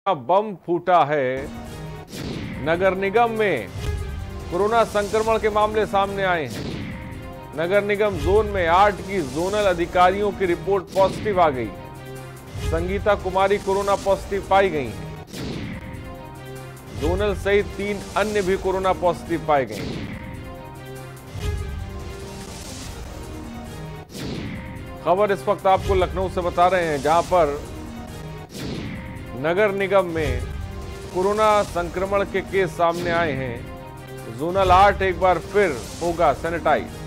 बम फूटा है। नगर निगम में कोरोना संक्रमण के मामले सामने आए हैं। नगर निगम जोन में 8 की जोनल अधिकारियों की रिपोर्ट पॉजिटिव आ गई। संगीता कुमारी कोरोना पॉजिटिव पाई गई हैं। जोनल सहित 3 अन्य भी कोरोना पॉजिटिव पाए गए हैं। खबर इस वक्त आपको लखनऊ से बता रहे हैं, जहां पर नगर निगम में कोरोना संक्रमण के केस सामने आए हैं। जोनल 8 एक बार फिर होगा सैनिटाइज।